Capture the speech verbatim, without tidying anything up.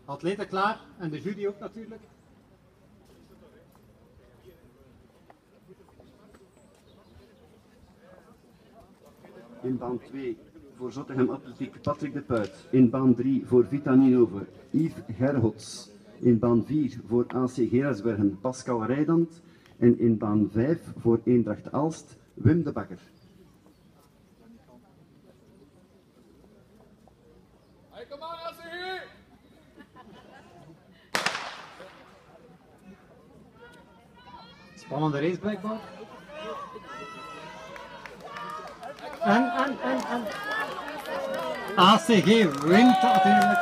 Atleten klaar en de jury ook natuurlijk. In baan twee voor Zottegem Atletiek Patrick de Puit. In baan drie voor Vita Ninove Yves Gerhots. In baan vier voor A C Gerardsbergen Pascal Rijdand. En in baan vijf voor Eendracht Aalst Wim de Bakker. Hey, kom aan, A C G! Spannende race blijkbaar. En, en, en, en. A C G wint natuurlijk.